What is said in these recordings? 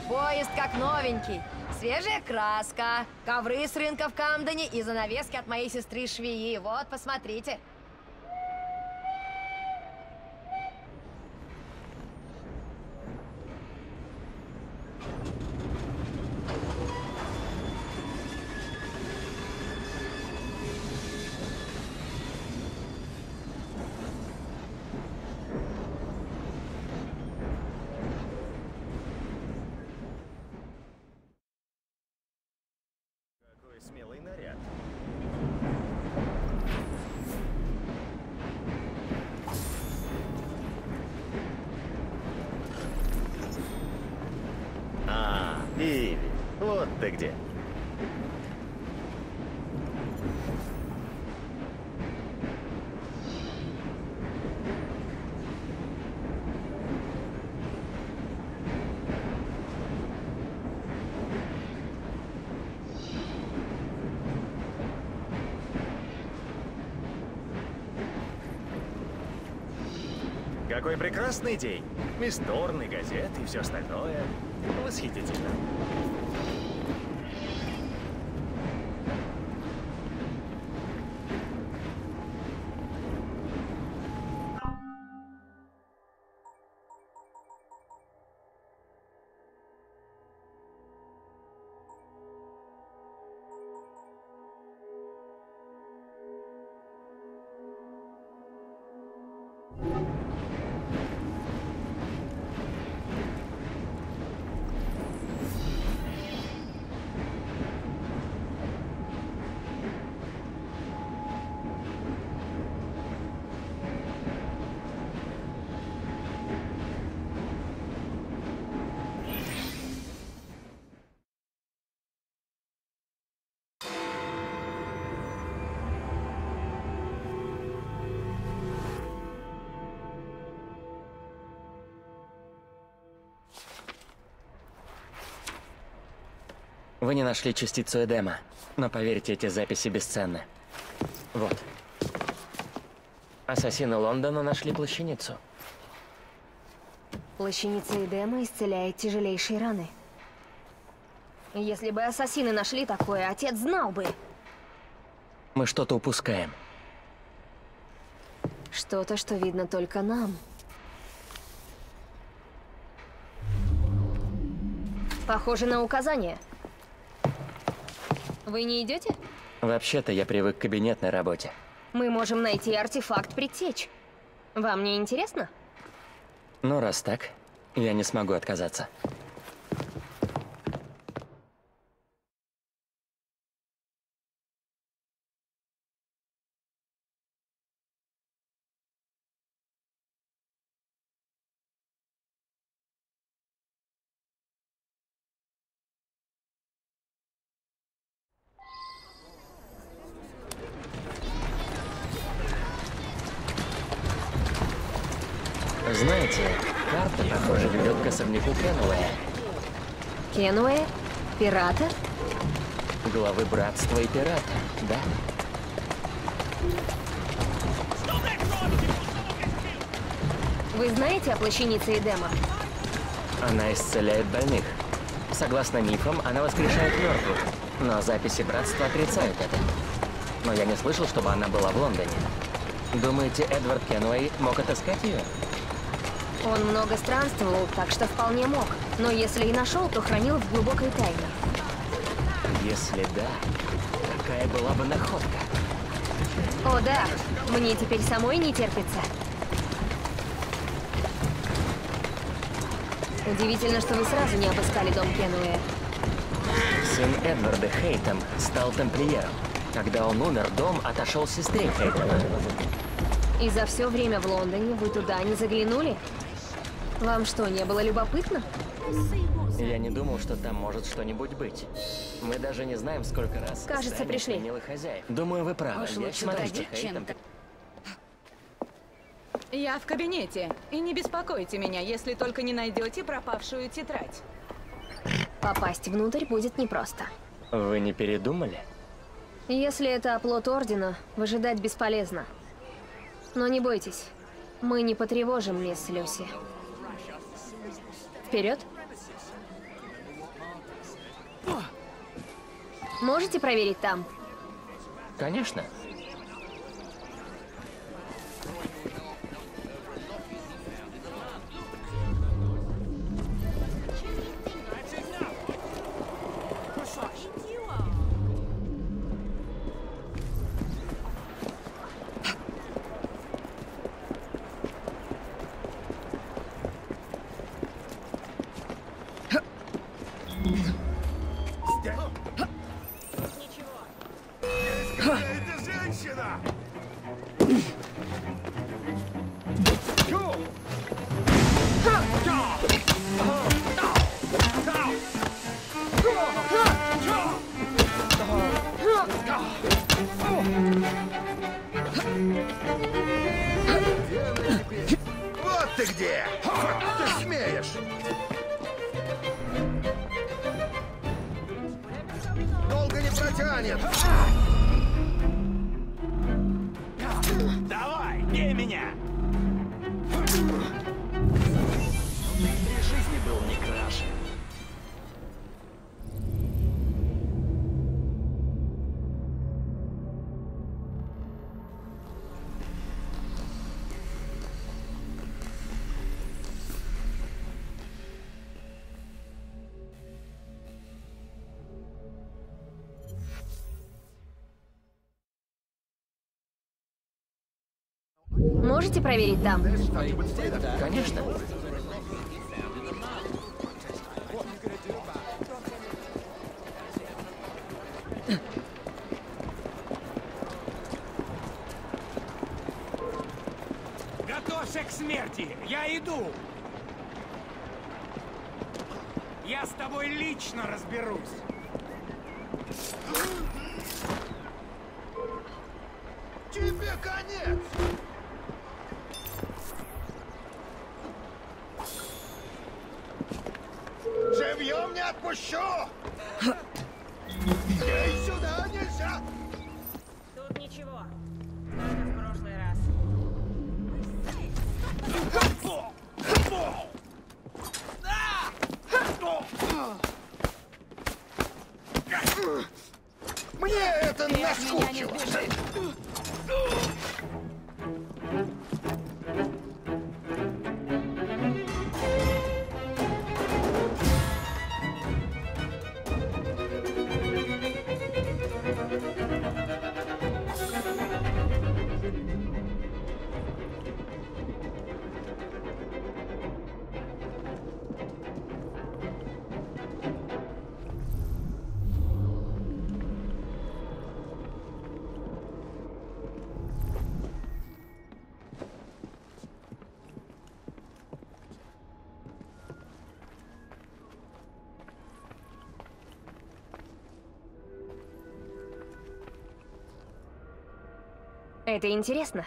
Поезд как новенький. Свежая краска, ковры с рынка в Камдене и занавески от моей сестры швеи. Вот, посмотрите. Смелый наряд. Иви, вот ты где. Какой прекрасный день. Мисс Торн и газеты и все остальное. Восхитительно. Вы не нашли частицу Эдема, но поверьте, эти записи бесценны. Вот. Ассасины Лондона нашли плащаницу. Плащаница Эдема исцеляет тяжелейшие раны. Если бы ассасины нашли такое, отец знал бы. Мы что-то упускаем. Что-то, что видно только нам. Похоже на указание. Вы не идете? Вообще-то я привык к кабинетной работе. Мы можем найти артефакт предтеч. Вам не интересно? Ну, раз так, я не смогу отказаться. Знаете, карта, похоже, ведет к особняку Кенуэя. Кенуэ? Пирата? Главы братства и пирата, да? Вы знаете о плащанице Эдема? Она исцеляет больных. Согласно мифам, она воскрешает мертвых. Но записи братства отрицают это. Но я не слышал, чтобы она была в Лондоне. Думаете, Эдвард Кенуэй мог отыскать ее? Он много странствовал, так что вполне мог. Но если и нашел, то хранил в глубокой тайне. Если да, какая была бы находка? О да, мне теперь самой не терпится. Удивительно, что вы сразу не обыскали дом Кенуэя. Сын Эдварда Хейтем стал тамплиером. Когда он умер, дом отошел сестре Хейтема. И за все время в Лондоне вы туда не заглянули? Вам что, не было любопытно? Я не думал, что там может что-нибудь быть. Мы даже не знаем, сколько раз Кажется, пришли. сменила хозяев. Думаю, вы правы. Уж Я лучше смотрю, что бродить, чем Хейтем... Я в кабинете. И не беспокойте меня, если только не найдете пропавшую тетрадь. Попасть внутрь будет непросто. Вы не передумали? Если это оплот Ордена, выжидать бесполезно. Но не бойтесь, мы не потревожим мисс Люси. Вперед! Можете проверить там? Конечно. Это женщина! Вот ты где! Ты смеешь! Долго не протянет! Давай, бей меня! При жизни был не краше. Можете проверить там? Конечно. Готовься к смерти! Я иду! Я с тобой лично разберусь! Тебе конец! Живьем не отпущу! Ей сюда нельзя! Тут ничего. Как и в прошлый раз. Мне это наскучило! Это интересно.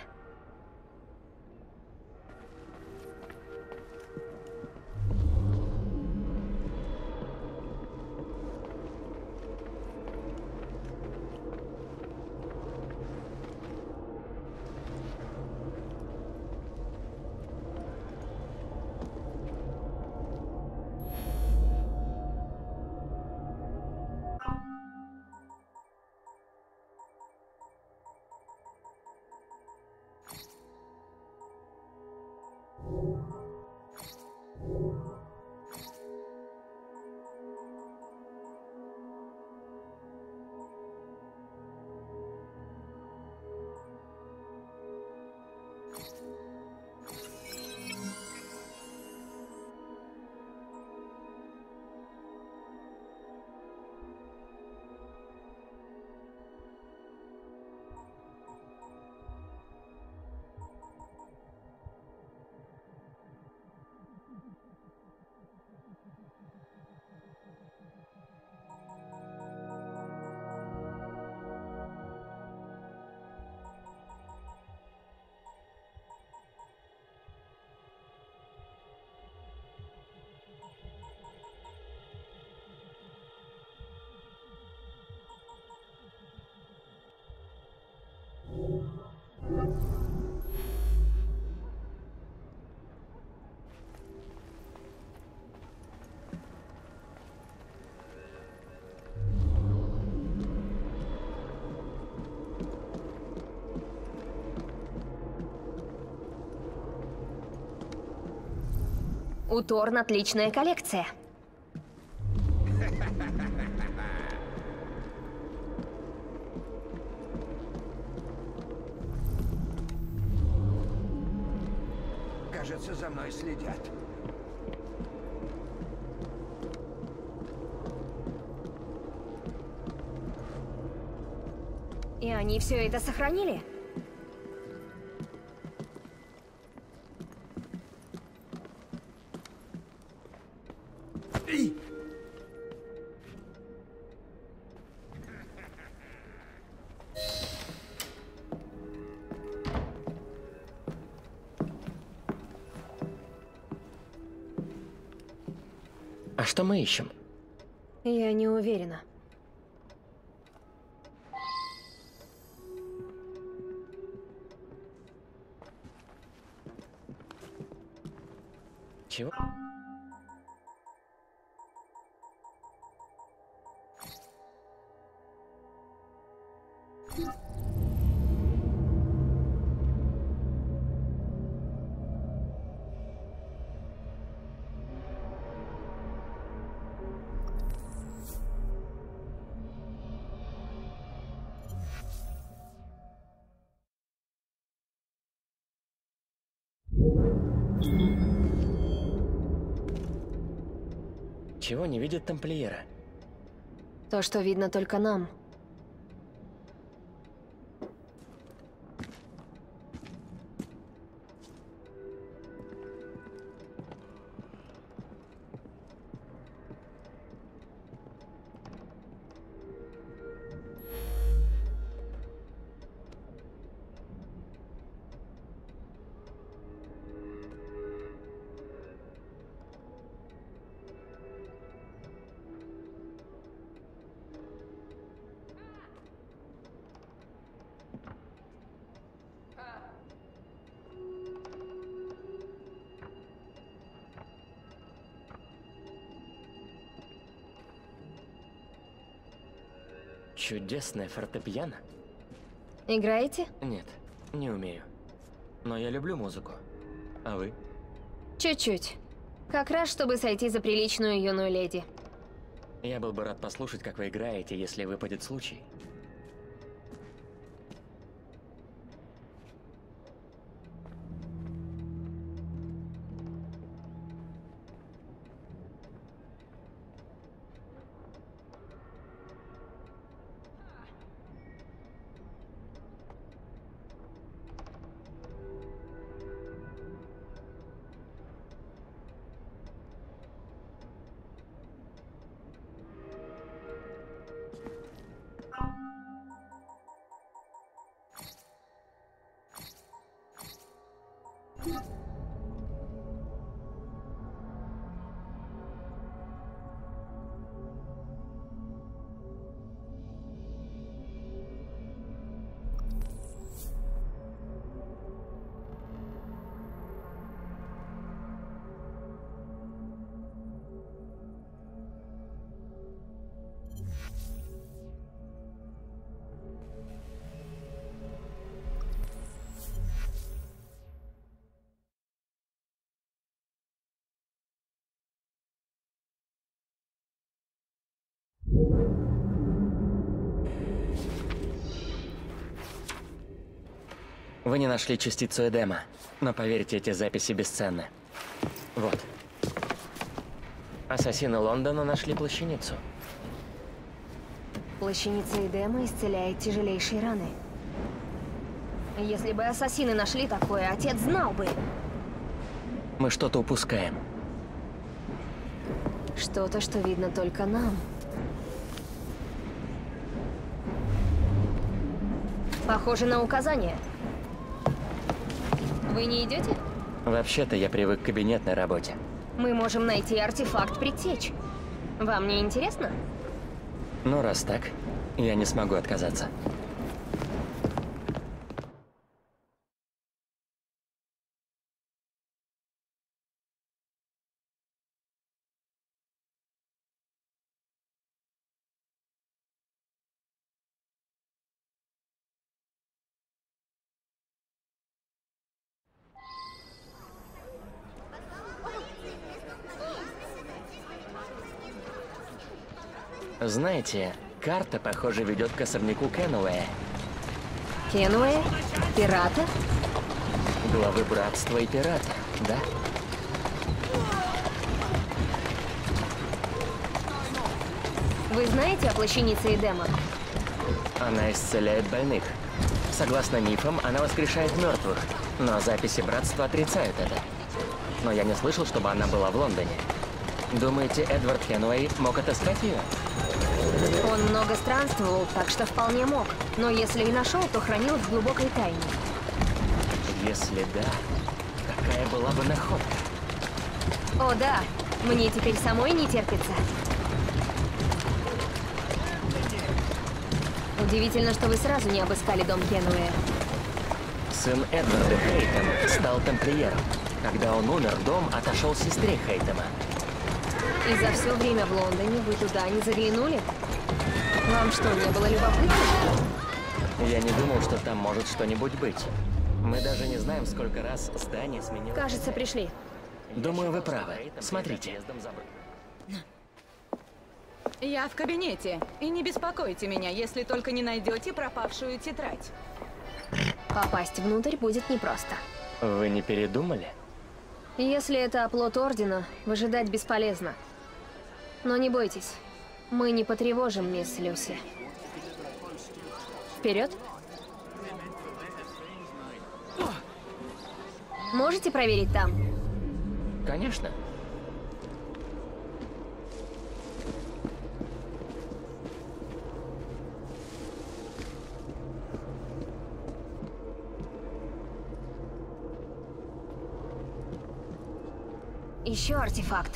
У Торн отличная коллекция. Кажется, за мной следят. И они все это сохранили? А что мы ищем? Я не уверена. Чего? Чего не видит тамплиера? То, что видно только нам. Чудесное фортепиано? Играете? Нет, не умею. Но я люблю музыку. А вы? Чуть-чуть. Как раз, чтобы сойти за приличную юную леди. Я был бы рад послушать, как вы играете, если выпадет случай. Вы не нашли частицу Эдема, но поверьте, эти записи бесценны. Вот. Ассасины Лондона нашли плащаницу. Плащаница Эдема исцеляет тяжелейшие раны. Если бы ассасины нашли такое, отец знал бы. Мы что-то упускаем. Что-то, что видно только нам. Похоже на указание. Вы не идете? Вообще-то я привык к кабинетной работе. Мы можем найти артефакт предтеч. Вам не интересно? Ну, раз так, я не смогу отказаться. Знаете, карта, похоже, ведет к особняку Кенуэя, Кенуэ? Пирата? главы братства и пирата, да? Вы знаете о плащанице Эдема? Она исцеляет больных. Согласно мифам, она воскрешает мертвых, но записи братства отрицают это. Но я не слышал, чтобы она была в Лондоне. Думаете, Эдвард Кенуэй мог отыскать ее? Он много странствовал, так что вполне мог. Но если и нашел, то хранил в глубокой тайне. Если да, какая была бы находка? О да, мне теперь самой не терпится. Удивительно, что вы сразу не обыскали дом Кенуэя. Сын Эдварда Хейтем стал тамплиером. Когда он умер, дом отошел сестре Хейтема. И за все время в Лондоне вы туда не заглянули? Вам что, не было любопытно? Я не думал, что там может что-нибудь быть. Мы даже не знаем, сколько раз здание сменило. Кажется, пришли. Думаю, вы правы. Смотрите. Я в кабинете. И не беспокойте меня, если только не найдете пропавшую тетрадь. Попасть внутрь будет непросто. Вы не передумали? Если это оплот Ордена, выжидать бесполезно. Но не бойтесь, мы не потревожим мисс Люси. Вперед! Можете проверить там? Конечно. Еще артефакт.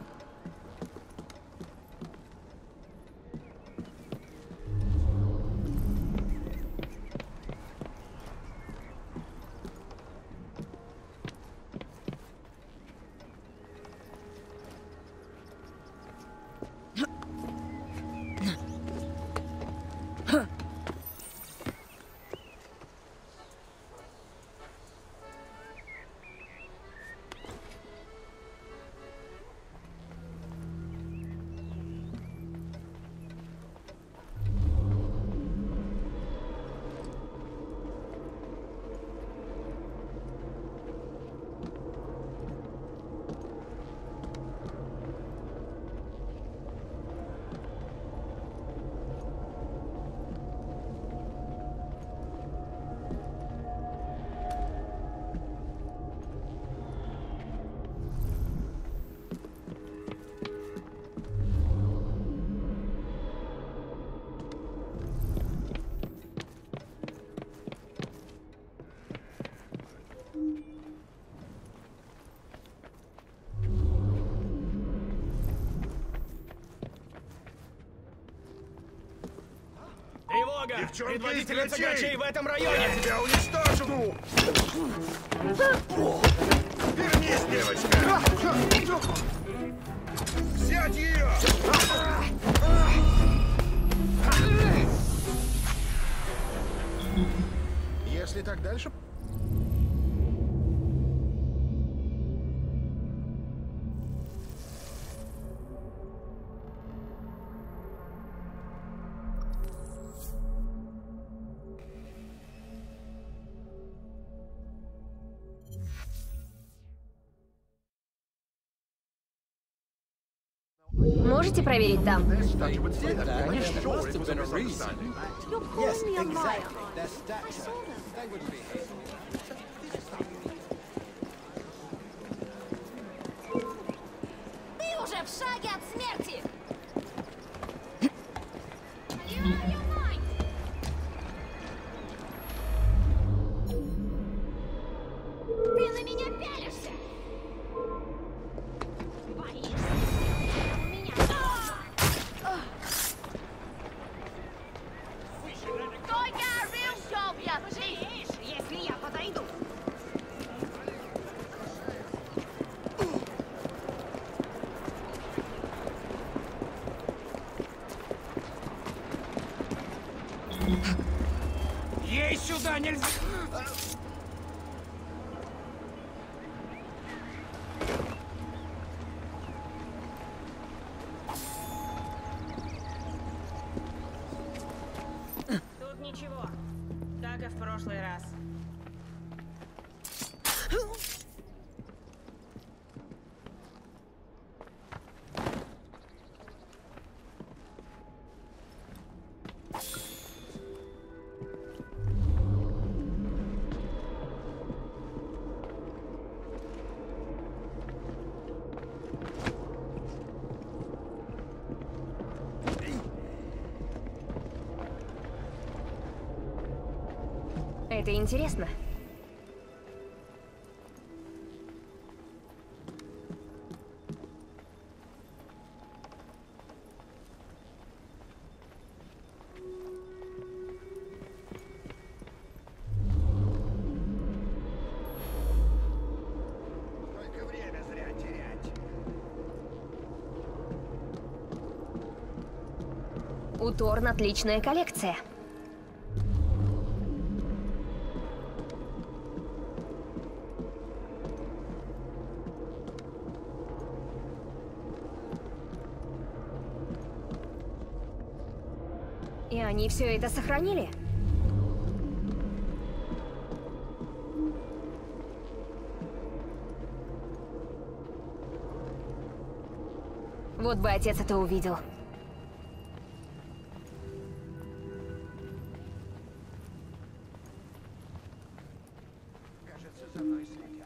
Тревога! Девчонка Предводительница из гачей! гачей в этом районе! Я тебя уничтожу! Вернись, девочка! Взять ее! Если так дальше... Можете проверить там? Конечно. Ты уже в шаге от смерти! Ты на меня пялишься! Боишься? У меня... Только Рилшоп я пожалеешь, если я подойду. Ей сюда нельзя! Ничего, как и в прошлый раз. Это интересно. Только время зря терять. У Торн отличная коллекция. И они все это сохранили? Вот бы отец это увидел. Кажется, за мной следят.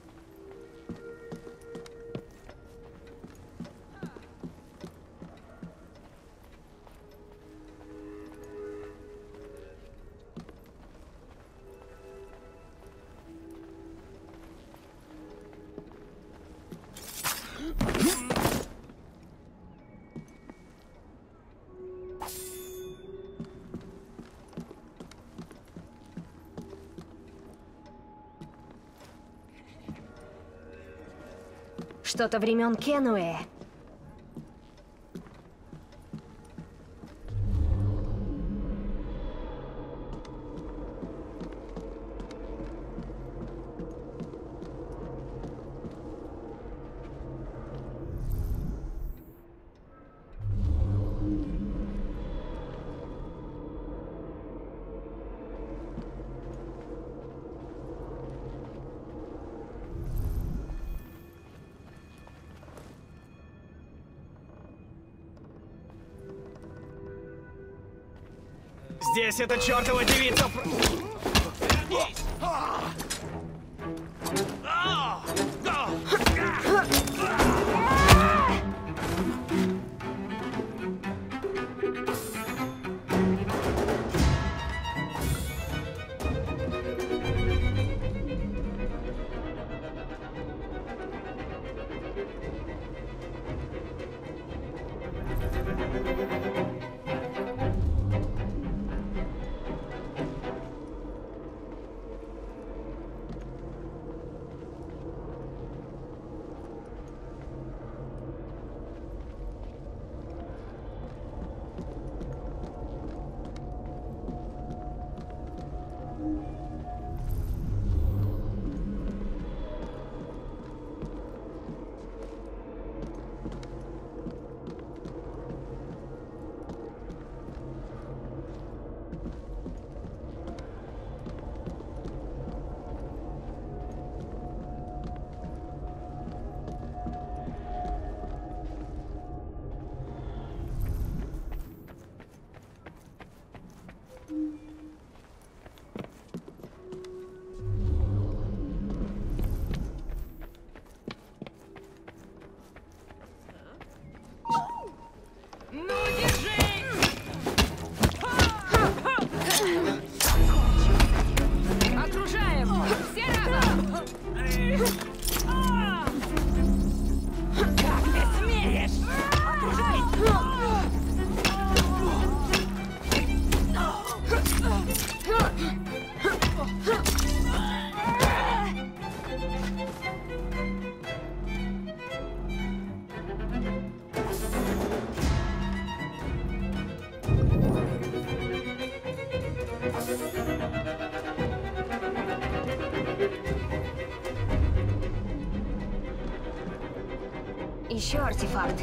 Что-то времен Кенуэ. Здесь эта чертова девица... Вернись! Еще артефакт.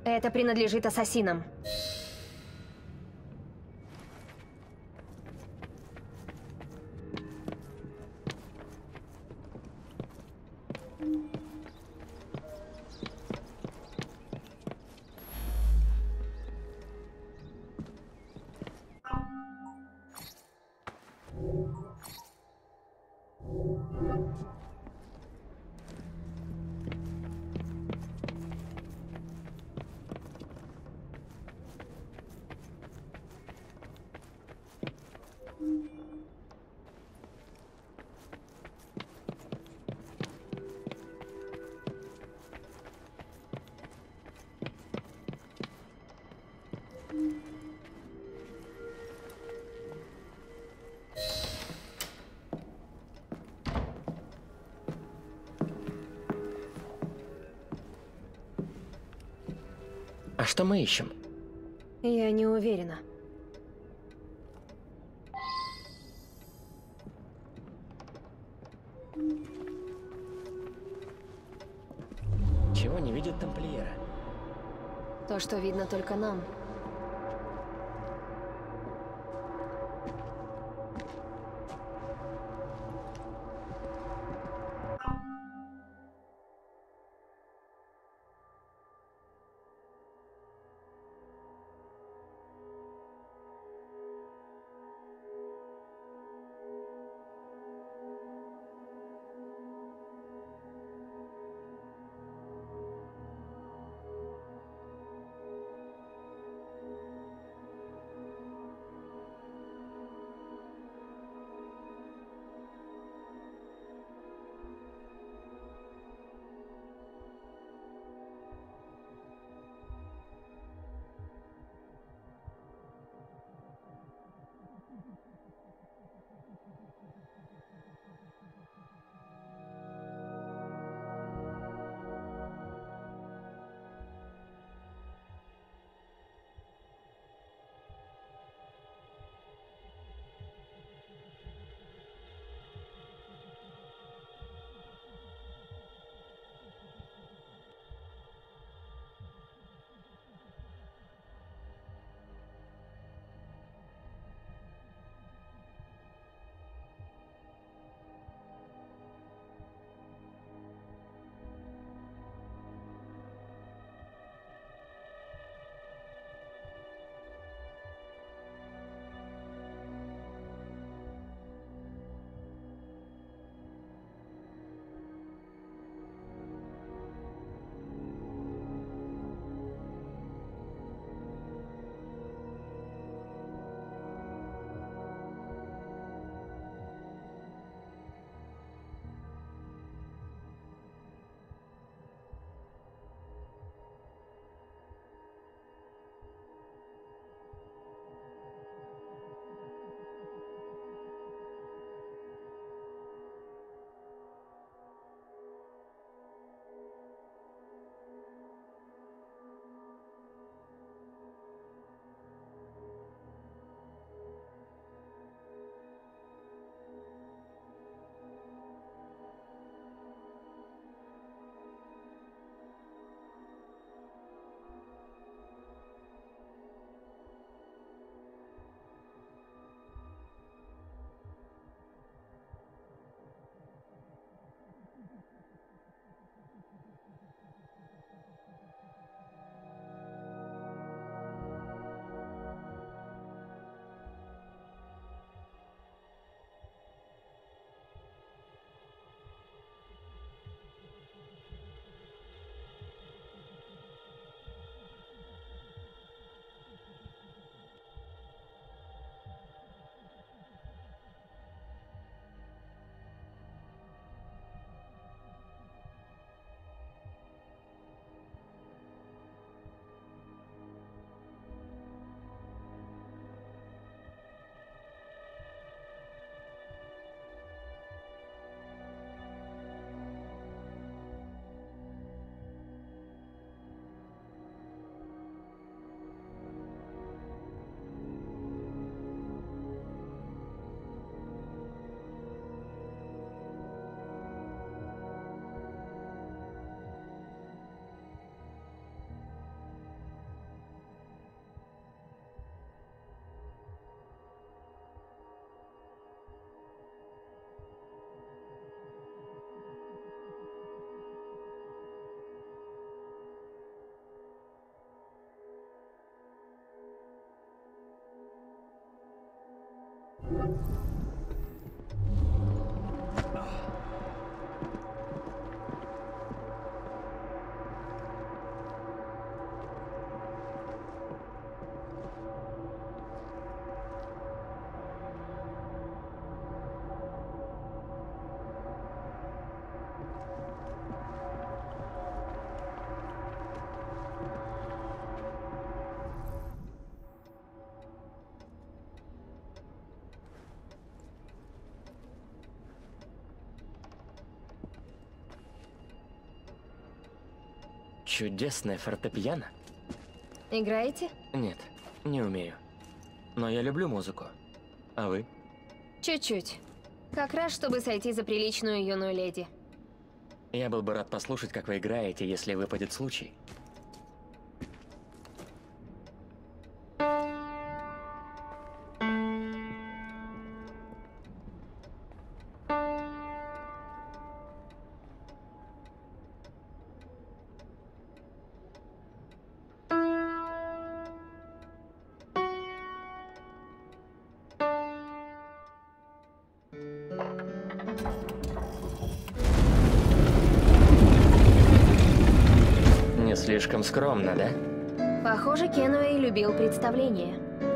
Это принадлежит ассасинам. А что мы ищем? Я не уверена. Чего не видит тамплиера? То, что видно только нам. Чудесное фортепиано? Играете? Нет, не умею. Но я люблю музыку. А вы? Чуть-чуть. Как раз, чтобы сойти за приличную юную леди. Я был бы рад послушать, как вы играете, если выпадет случай. Не слишком скромно, да? Похоже, Кенуэй любил представление.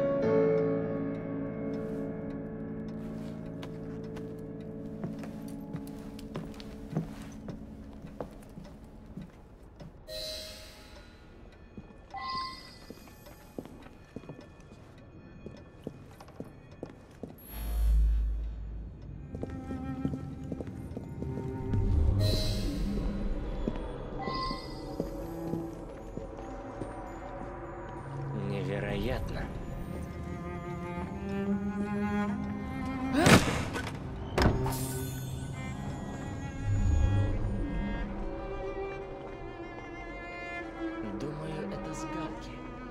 Невероятно. Думаю, это с галки.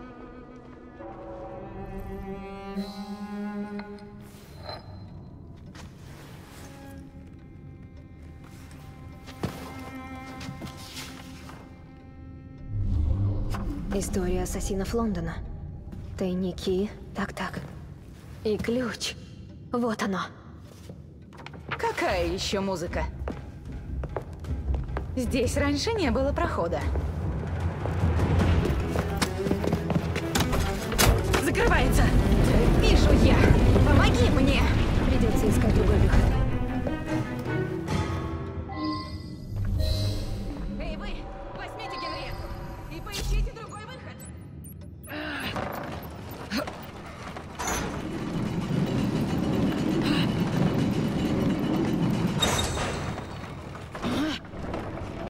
История ассасинов Лондона. Тайники. Так. И ключ. Вот оно. Какая еще музыка? Здесь раньше не было прохода. Закрывается! Вижу я!